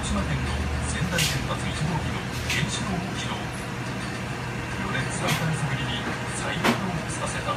島県の仙台原発1号機の原子炉を起動。4年3ヶ月ぶりに再稼働させた。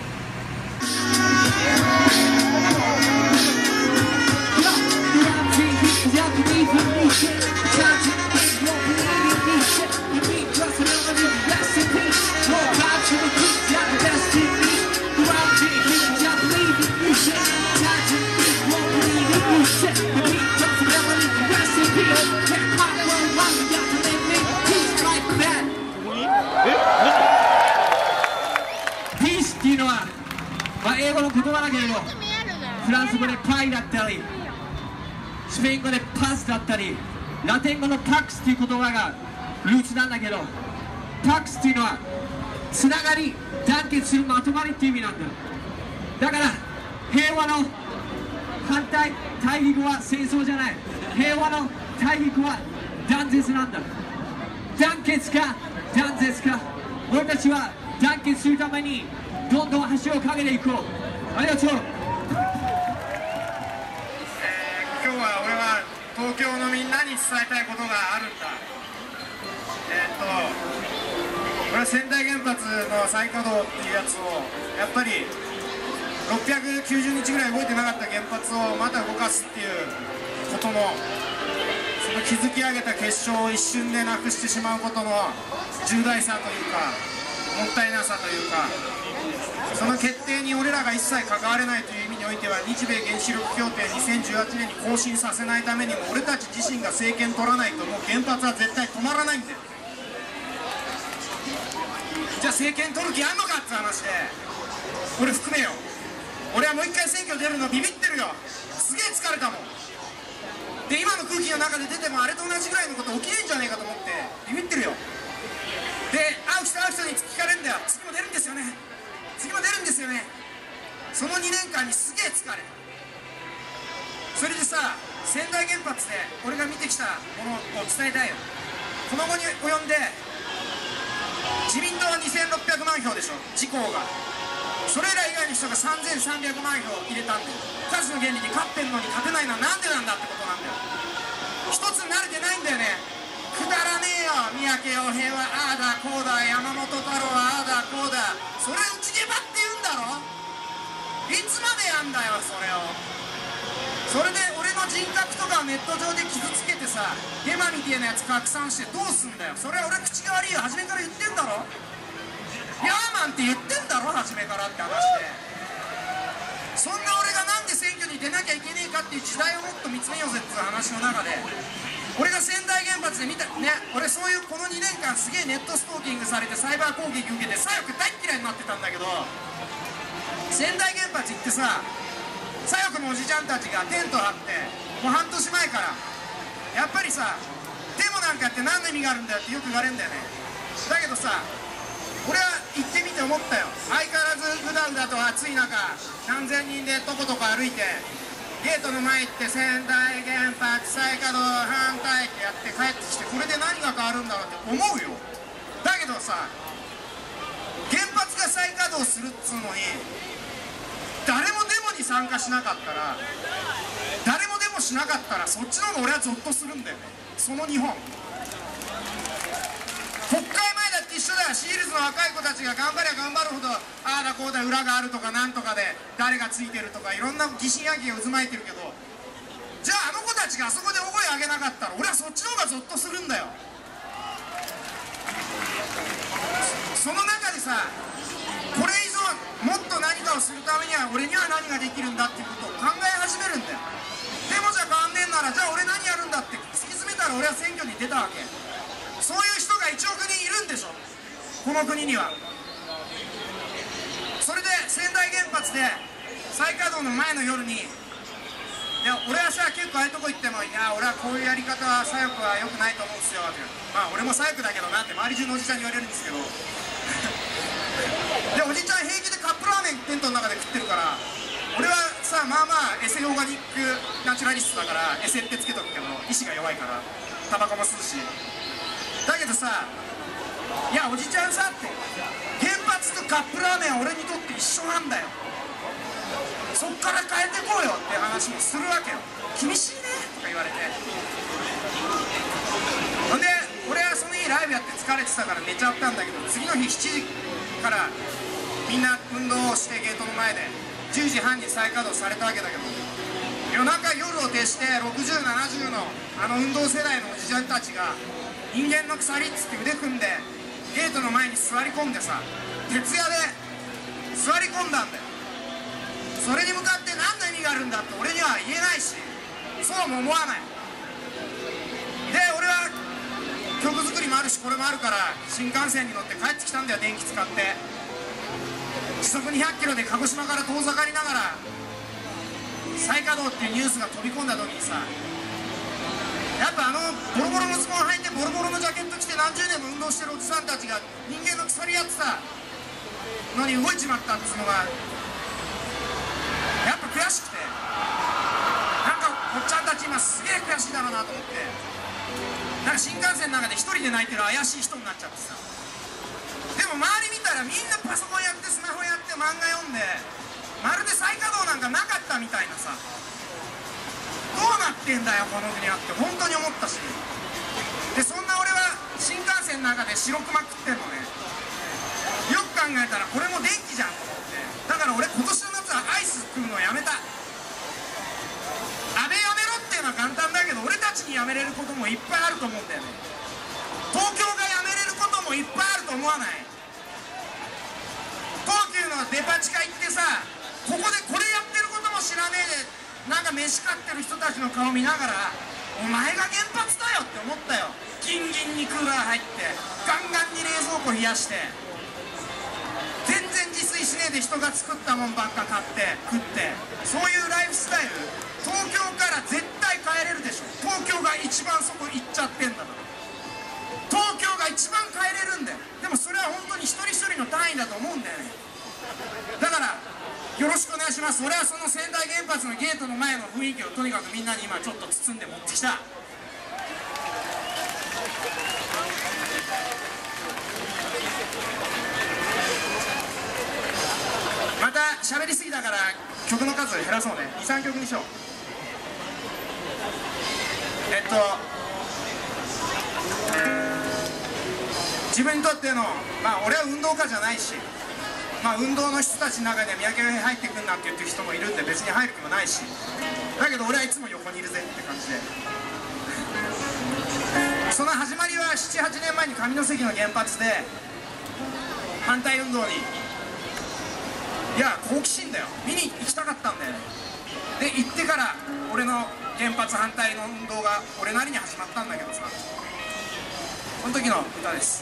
っていうのは、英語の言葉だけれどフランス語でパイだったりスペイン語でパスだったりラテン語のパックスっていう言葉がルーツなんだけど、パックスっていうのはつながり、団結する、まとまりっていう意味なんだ。だから平和の反対、対義語は戦争じゃない。平和の対義語は断絶なんだ。団結か断絶か、俺たちは団結するためにどんどん橋を架けていこう。ありがとう。 今日は俺は東京のみんなに伝えたいことがあるんだ。俺は仙台原発の再稼働っていうやつをやっぱり690日ぐらい動いてなかった原発をまた動かすっていうことの、その築き上げた結晶を一瞬でなくしてしまうことの重大さというかもったいなさというか、その決定に俺らが一切関われないという意味においては、日米原子力協定2018年に更新させないためにも俺たち自身が政権取らないともう原発は絶対止まらないんだよ。じゃあ政権取る気あんのかって話で、俺含めよ、俺はもう一回選挙出るのビビってるよ。すげえ疲れたもんで、今の空気の中で出てもあれと同じぐらいのこと起きねえんじゃねえかと思ってビビってるよ。で、会う人に聞かれるんだよ。次も出るんですよね、次も出るんですよね。その2年間にすげえ疲れ、それでさ、仙台原発で俺が見てきたものを伝えたいよ。この後に及んで自民党は2600万票でしょ、自公が。それら以外の人が3300万票入れたんだよ。数の原理に勝ってんのに勝てないのはなんでなんだってことなんだよ。一つになれてないんだよね。くだらねえよ、三宅洋平はああだこうだ、山本太郎はああだこうだ、それうちでばって言うんだろ。いつまでやんだよそれを。それで俺の人格とかをネット上で傷つけてさ、デマみてえなやつ拡散してどうすんだよ。それは俺口が悪いよ、初めから言ってんだろ。ヤーマンって言ってんだろ初めからって話で。そんな俺がなんで選挙に出なきゃいけねえかっていう時代をもっと見つめようぜっていう話の中で、俺が仙台原発で見たね、俺そういうこの2年間すげえネットストーキングされてサイバー攻撃受けて左翼大っ嫌いになってたんだけど、仙台原発行ってさ、左翼のおじちゃんたちがテント張ってもう半年前からやっぱりさ、デモなんかやって何の意味があるんだよってよく言われるんだよね。だけどさ、俺は行ってみて思ったよ。相変わらずうだうだと暑い中何千人でとことこ歩いてゲートの前行って仙台原発再稼働反対ってやって帰ってきて、これで何が変わるんだろうって思うよ。だけどさ、原発が再稼働するっつうのに誰もデモに参加しなかったら、誰もデモしなかったらそっちの方が俺はゾッとするんだよね。その日本国会前だって一緒だよ。シールズの若い子たちが頑張りゃ頑張るほどああだこうだ裏があるとかなんとかで誰がついてるとかいろんな疑心暗鬼が渦巻いてるけど、じゃああの子たちがあそこで大声上げなかったら俺はそっちの方がゾッとするんだよ。その中でさ、これ以上もっと何かをするためには俺には何ができるんだっていうことを考え始めるんだよ。でもじゃあ変わんねえんならじゃあ俺何やるんだって突き詰めたら俺は選挙に出たわけ。そういう人が1億人いるんでしょこの国には。それで仙台原発で再稼働の前の夜に、いや俺はさ結構ああいうとこ行っても、いや俺はこういうやり方は左翼は良くないと思うんですよって、まあ俺も左翼だけどなって周り中のおじちゃんに言われるんですけどでおじちゃん平気でカップラーメンテントの中で食ってるから、俺はさまあまあエセオーガニックナチュラリストだからエセってつけとくけど意志が弱いからタバコも吸うし。だけどさ、いやおじちゃんさって原発とカップラーメンは俺にとって一緒なんだよ、そっから変えてこうよって話もするわけよ。厳しいねとか言われて、 れてたから寝ちゃったんだけど、次の日7時からみんな運動をしてゲートの前で10時半に再稼働されたわけだけど、夜中夜を徹して60、70の運動世代のおじちゃんたちが人間の鎖っつって腕組んでゲートの前に座り込んでさ、徹夜で座り込んだんだよ。それに向かって何の意味があるんだって俺には言えないし、そうも思わないで、俺は曲作りもあるしこれもあるから新幹線に乗って帰ってきたんだよ、電気使って。時速200キロで鹿児島から遠ざかりながら再稼働っていうニュースが飛び込んだ時にさ、やっぱボロボロのズボン履いてボロボロのジャケット着て何十年も運動してるおじさんたちが人間の鎖やってたのに動いちまったっつうのがやっぱ悔しくて、なんかおっちゃんたち今すげえ悔しいだろうなと思って、なんか新幹線の中で一人で泣いてる怪しい人になっちゃってさ。でも周り見たらみんなパソコンやってスマホやって漫画読んで、まるで再稼働なんかなかったみたいなさ、どうなってんだよこの国はって本当に思ったし、でそんな俺は新幹線の中で白熊食ってんのね。よく考えたらこれも電気じゃんと思って、だから俺今年の夏はアイス食うのやめた。安倍やめろっていうのは簡単だけど、俺たちにやめれることもいっぱいあると思うんだよね。東京がやめれることもいっぱいあると思わない？東急のデパ地下行ってさ、ここでこれやってることも知らねえでなんか飯買ってる人たちの顔見ながら、お前が原発だよって思ったよ。ギンギンにクーラー入ってガンガンに冷蔵庫冷やして、全然自炊しねえで人が作ったもんばっか買って食って、そういうライフスタイル東京から絶対変えれるでしょ。東京が一番そこ行っちゃってんだから、東京が一番変えれるんだよ。でもそれは本当に一人一人の単位だと思うんだよね。だからよろしくお願いします。俺はその仙台原発のゲートの前の雰囲気をとにかくみんなに今ちょっと包んで持ってきた。また喋りすぎだから曲の数を減らそうね。2、3曲にしよう。自分にとっての、俺は運動家じゃないし、運動の人たちの中で三宅が入ってくんなって言ってる人もいるんで別に入る気もないし、だけど俺はいつも横にいるぜって感じで。その始まりは7、8年前に上関の原発で反対運動に、いや好奇心だよ、見に行きたかったんだよね。で行ってから俺の原発反対の運動が俺なりに始まったんだけどさ、その時の歌です。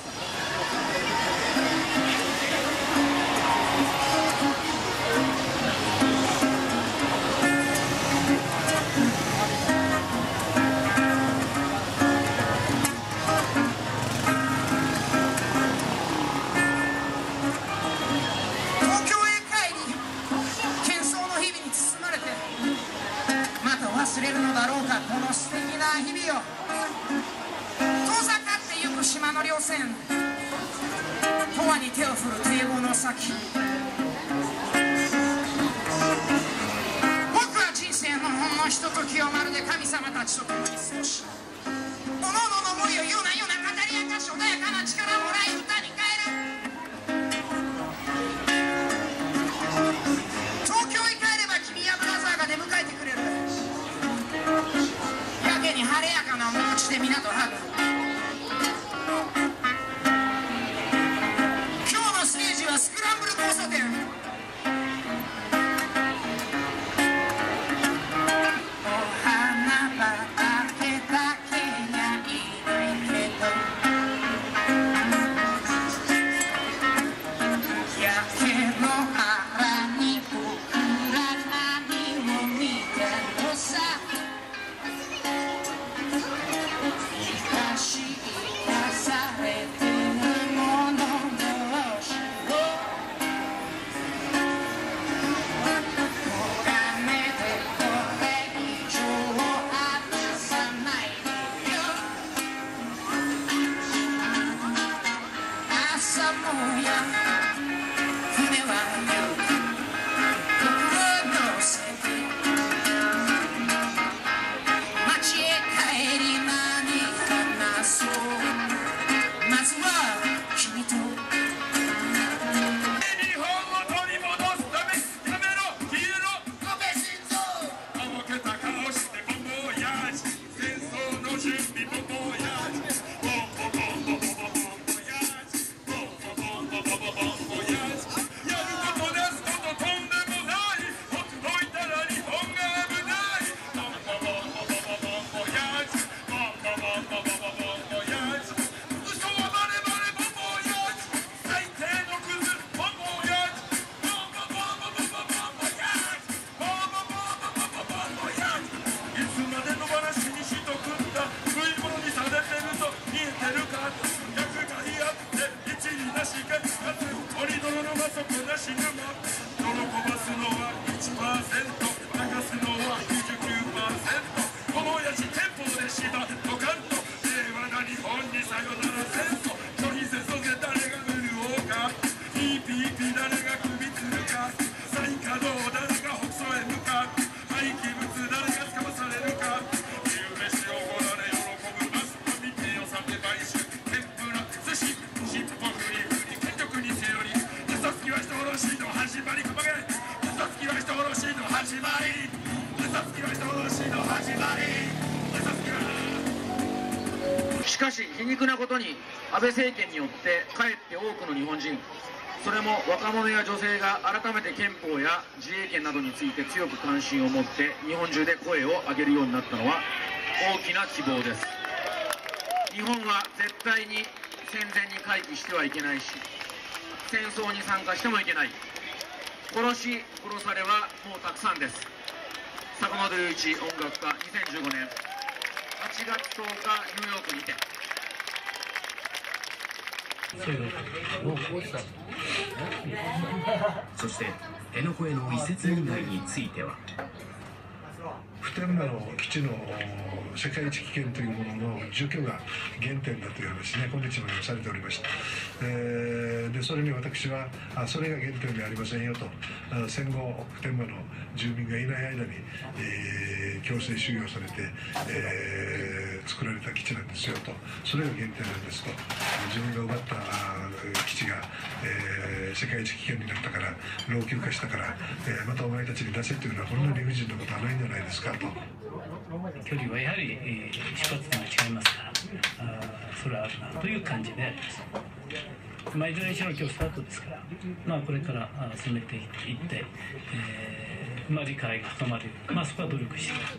忘れるのだろうかこの素敵な日々を。遠ざかってゆく島の稜線、永遠に手を振る堤防の先。僕は人生のほんのひとときをまるで神様たちと共に過ごし、おのおのの思いを夜な夜な語り明かし、穏やかな力をもらい歌に変える。東京へ帰れば君やブラザーが出迎えてくれる。やけに晴れやかな面持ちで港ハグ。今日のステージはスクランブル交差点。お花畑だけにゃいないけど、やけの腹に僕ら何を見てるのさ。生かし生かされてるもの同士を咎めてこれ以上離さないでよ。朝もや船は行く僕を乗せて街へ帰り間に話そう。まずはしかし皮肉なことに安倍政権によってかえって多くの日本人、それも若者や女性が改めて憲法や自衛権などについて強く関心を持って日本中で声を上げるようになったのは大きな希望です。日本は絶対に戦前に回帰してはいけないし、戦争に参加してもいけない。殺し殺されはもうたくさんです。坂本龍一音楽家、2015年8月10日ニューヨークにて。 そして辺野古への移設問題については、 普天間の基地の世界一危険というものの除去が原点だという話ね、今日もされておりました。でそれに私はそれが原点ではありませんよと、戦後普天間の住民がいない間に、強制収容されて、作られた基地なんですよと、それが原点なんですと、自分が奪った基地が、世界一危険になったから、老朽化したから、またお前たちに出せというのはこんな理不尽なことはないんじゃないですかと。 距離はやはり、出発点が違いますから、それはあるなという感じであります。いずれにしろ今日スタートですから、これから進めていって、理解が深まる、そこは努力していきます。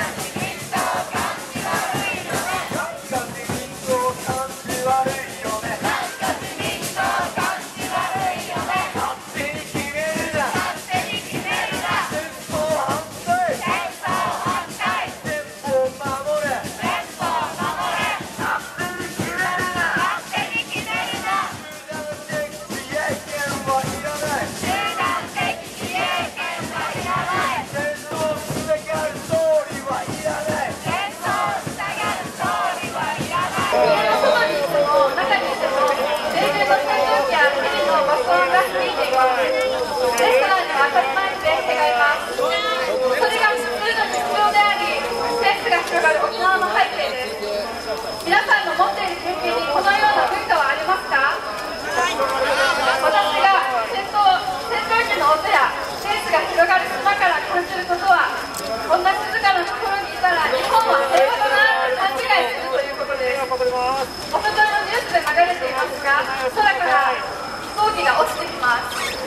皆さんの持っている経験にこのような文化はありますか？私が戦闘機の音やセンスが広がる島から感じることは、こんな静かなところにいたら日本は平和だなと勘違いするということです。おとといのニュースで流れていますが、空から飛行機が落ちてきます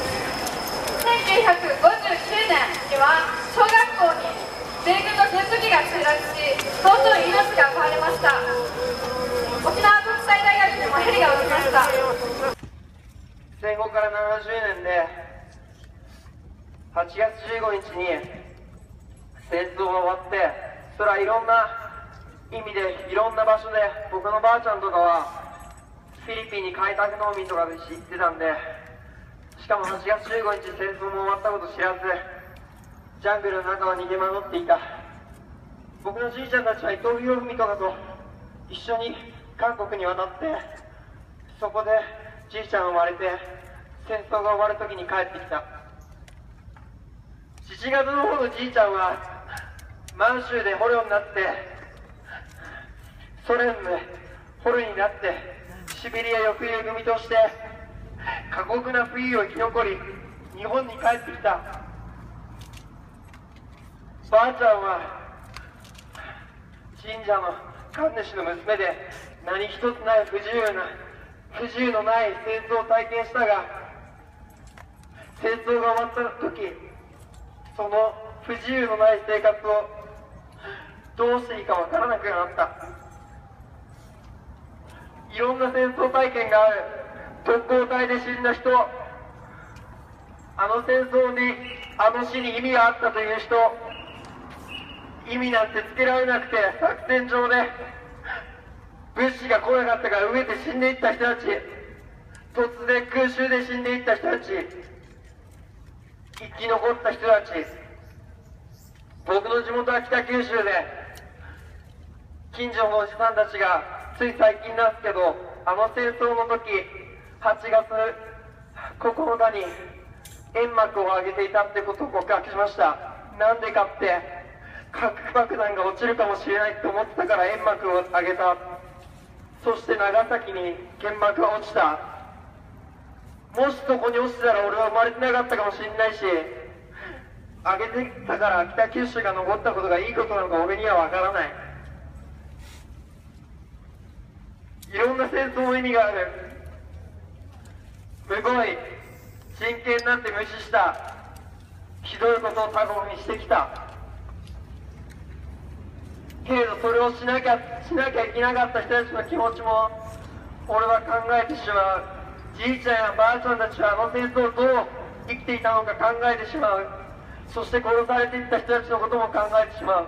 。1959年には小学校に米軍のジェット機が墜落し、尊い命が奪われました。沖縄国際大学にもヘリが落ちました。 戦後から70年で8月15日に戦争が終わって、それはいろんな意味でいろんな場所で、僕のばあちゃんとかはフィリピンに開拓農民とかで知ってたんで、しかも8月15日戦争も終わったこと知らず、ジャングルの中を逃げ惑っていた。僕のじいちゃんたちは伊藤博文とかと一緒に韓国に渡って、そこでじいちゃん生まれて、戦争が終わる時に帰ってきた。7月の方のじいちゃんは満州で捕虜になって、ソ連で捕虜になってシベリア抑留組として過酷な冬を生き残り、日本に帰ってきた。ばあちゃんは神社の神主の娘で、何一つない不自由のない戦争を体験したが、戦争が終わった時、その不自由のない生活をどうしていいかわからなくなった。いろんな戦争体験がある。特攻隊で死んだ人、あの戦争に、あの死に意味があったという人、意味なんてつけられなくて、作戦上で物資が来なかったから飢えて死んでいった人たち、突然空襲で死んでいった人たち、生き残った人たち、僕の地元は北九州で、近所のおじさんたちがつい最近なんですけど、あの戦争の時8月9日に煙幕を上げていたってことを告白しました。なんでかって、核爆弾が落ちるかもしれないと思ってたから煙幕を上げた。そして長崎に原爆が落ちた。もしそこに落ちてたら俺は生まれてなかったかもしれないし、 上げてきたから北九州が残ったことがいいことなのか俺には分からない。いろんな戦争の意味がある。むごい真剣なんて無視したひどいことを他国にしてきたけれど、それをしなきゃいけなかった人たちの気持ちも俺は考えてしまう。じいちゃんやばあちゃんたちはあの戦争をどう生きていたのか考えてしまう。そして殺されていった人たちのことも考えてしまう。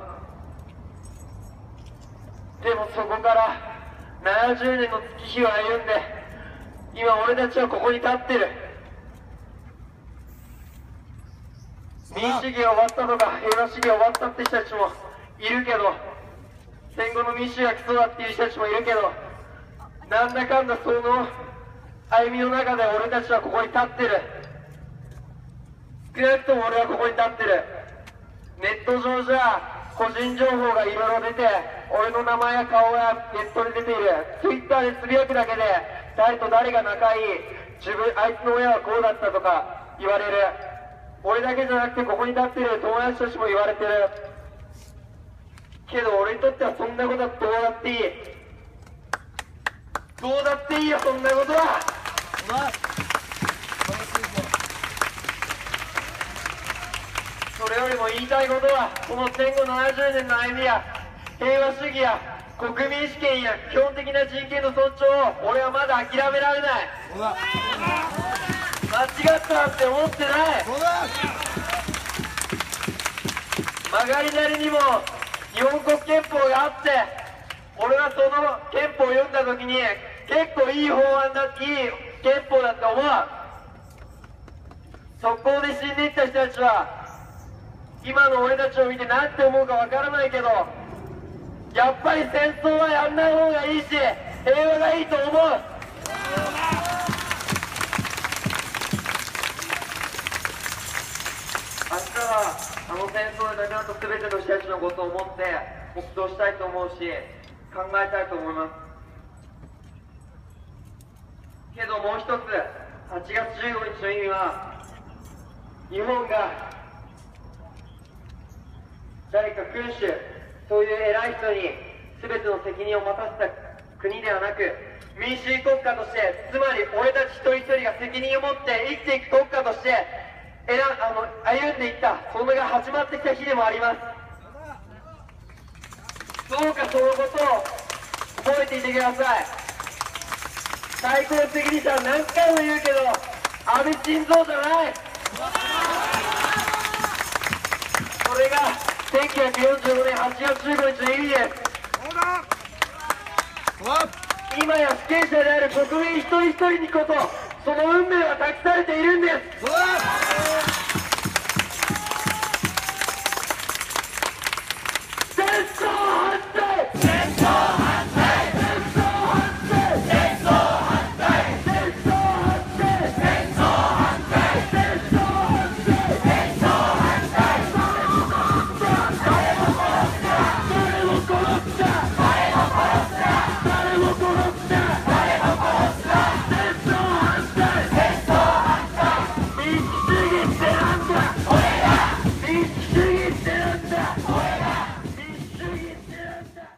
でもそこから70年の月日を歩んで今俺たちはここに立ってる。民主主義が終わったとか平和主義が終わったって人たちもいるけど、戦後の民主主義がクソだっていう人たちもいるけど、なんだかんだその歩みの中で俺たちはここに立ってる。少なくとも俺はここに立ってる。ネット上じゃ個人情報がいろいろ出て、俺の名前や顔がネットで出ている。Twitter でつぶやくだけで誰と誰が仲いい、あいつの親はこうだったとか言われる。俺だけじゃなくてここに立ってる友達たちも言われてるけど、俺にとってはそんなことはどうだっていい。どうだっていいよ、そんなことは。それよりも言いたいことは、この戦後70年の歩みや平和主義や国民主権や基本的な人権の尊重を俺はまだ諦められない。間違ったなんて思ってない。曲がりなりにも日本国憲法があって、俺はその憲法を読んだ時に結構いい法案だ、いい憲法だって思う。速攻で死んでいった人たちは今の俺たちを見て何て思うかわからないけど、やっぱり戦争はやんない方がいいし平和がいいと思う。明日はあの戦争で亡くなった全ての人たちのことを思って黙祷したいと思うし考えたいと思います。けどもう一つ、8月15日の意味は、日本が誰か君主、そういう偉い人に全ての責任を任せた国ではなく、民主主義国家として、つまり俺たち一人一人が責任を持って生きていく国家として歩んでいった、それが始まってきた日でもあります。どうかそのことを覚えていてください。最高責任者は何回も言うけど安倍晋三じゃない。それが1945年8月15日の意味です。今や主権者である国民一人一人にこそその運命は託されているんです。戦争反対、戦争反対、戦争反対、戦争反対、戦争反対、戦争反対、戦争反対、戦争反対、誰も殺すな、誰も殺すな、誰も殺すな、誰も殺すな、誰も殺すな、戦争反対、戦争反対、民主主義ってなんだ、俺が民主主義ってなんだ、俺が民主主義ってなんだ。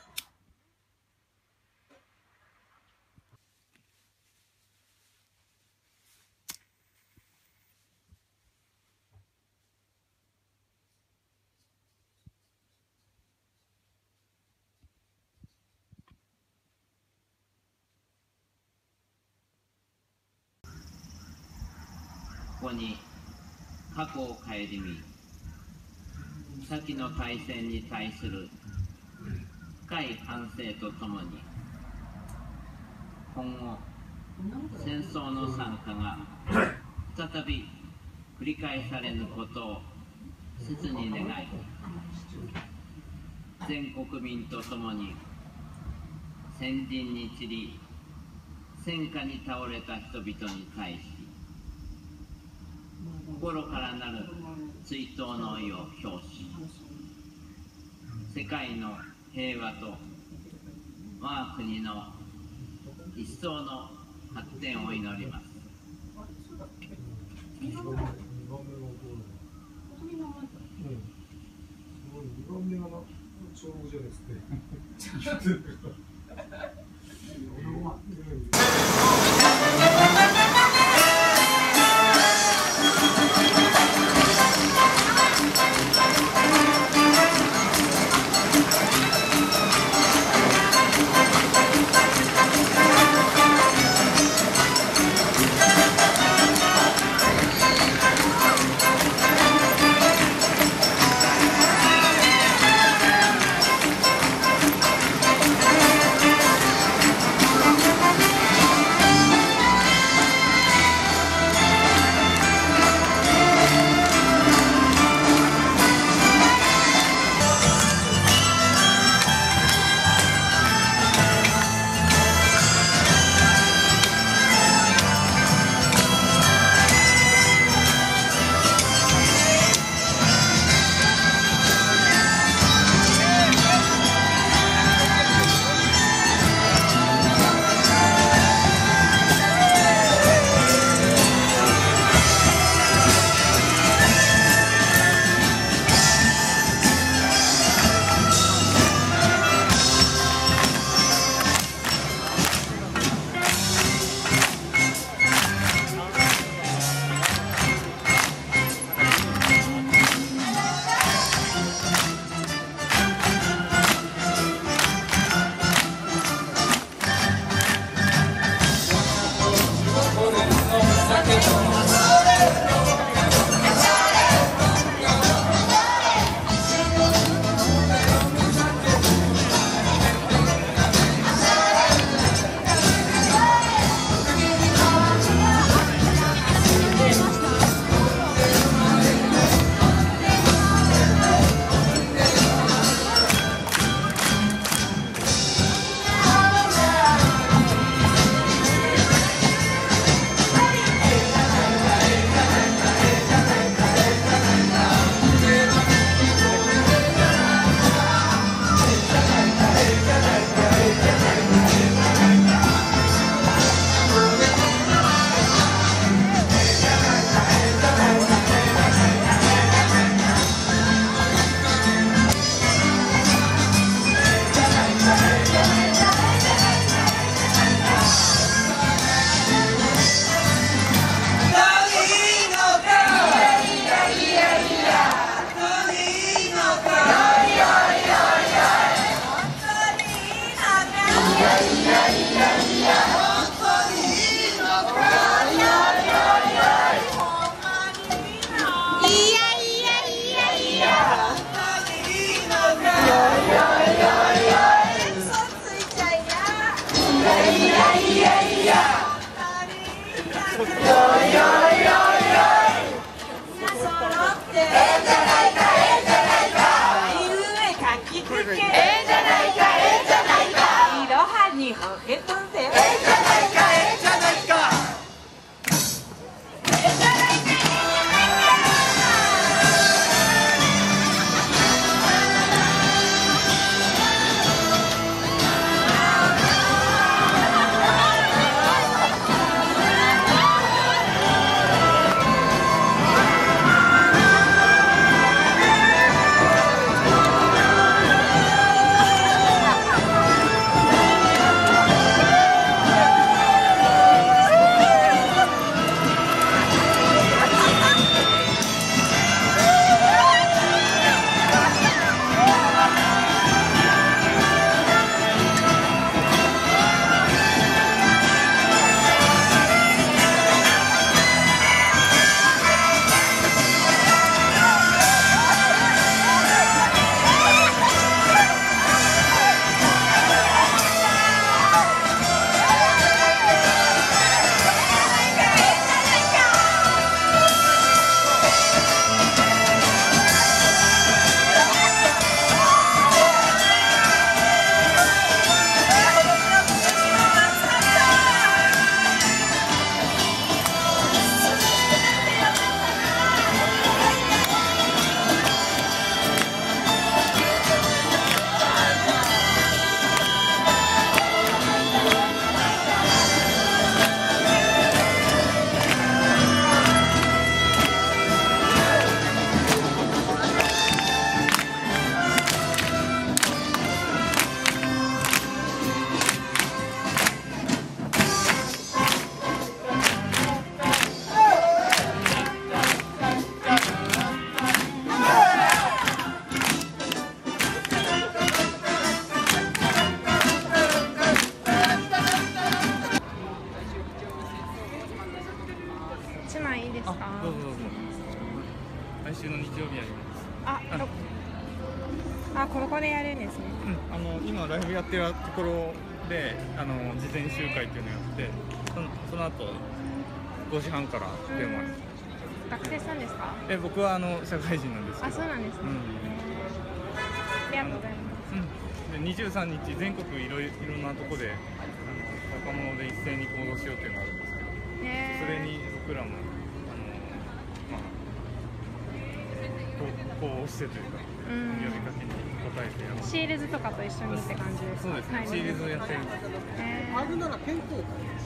ここに過去を顧み、先の大戦に対する深い反省とともに、今後戦争の惨禍が再び繰り返されぬことを切に願い、全国民とともに戦陣に散り戦火に倒れた人々に対し、心からなる追悼の意を表し、世界の平和と我が国の一層の発展を祈ります。 の帳簿所ですね。 「 あ、ここでやるんですね。 今ライブやってるところで事前集会っていうのをやって、その後5時半から電話。 学生さんですか？ 僕は社会人なんですけど。 あ、そうなんですね。ありがとうございます。 で23日全国いろんなとこで若者で一斉に行動しようっていうのがあるんですけど、それに僕らもこうしてというか呼びかけに応えてやる。 シールズとかと一緒にって感じですか？ そうですね。シールズをやってるんです。 あるなら健康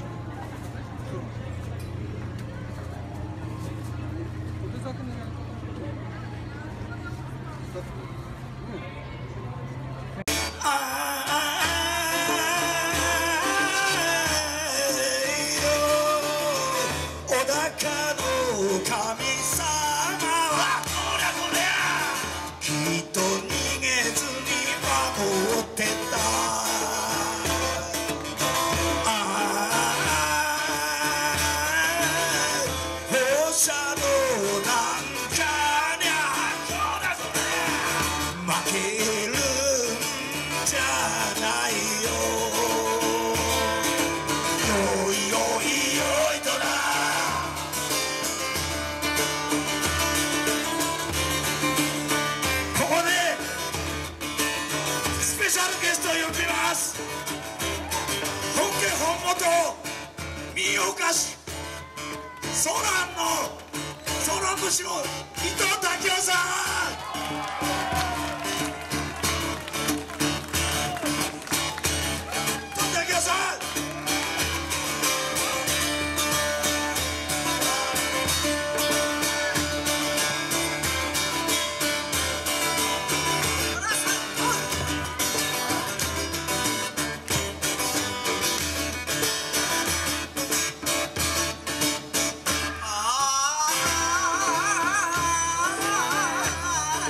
ソラン節の伊藤武雄さん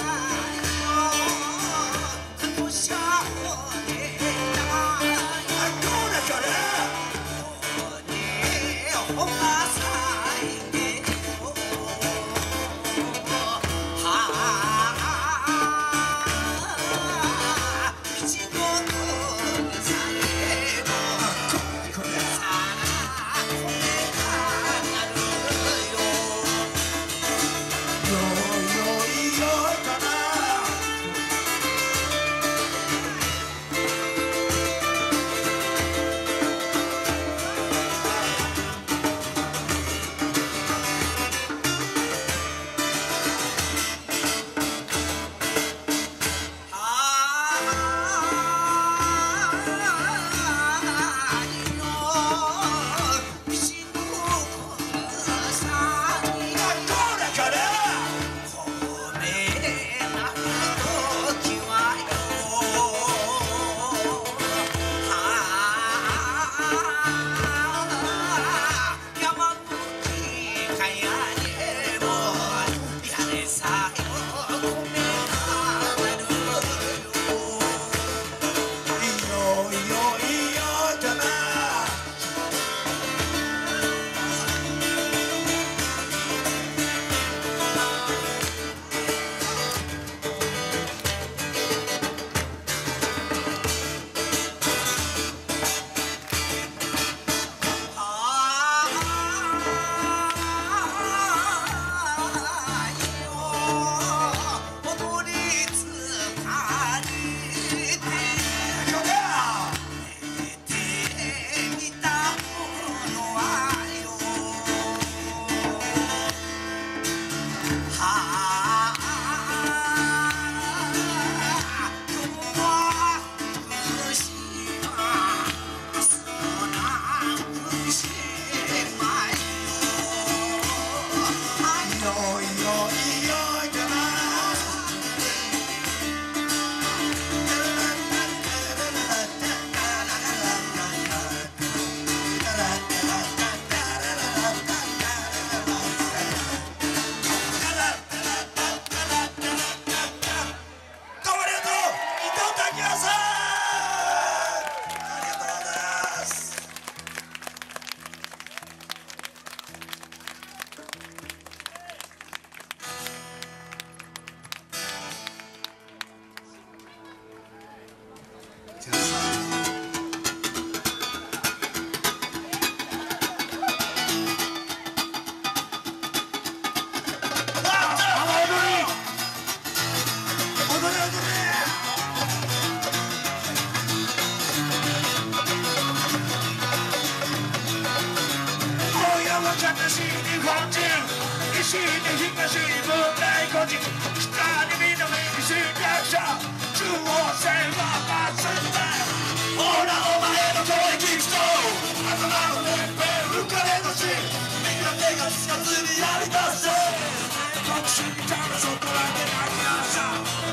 本人西に東に問題個人北に南に侵略者中央線はまっすぐだほらお前の教育と頭のてっぺん浮かれのし右の手がつかずにやりだせ特殊にただそこだけ泣きなさ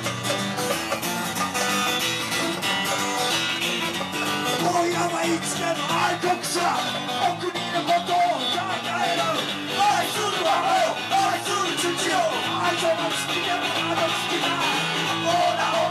おいらはいつでも愛国さお国のことを考えろ愛する母よ愛する父よ愛情の好きでもあの好きだほら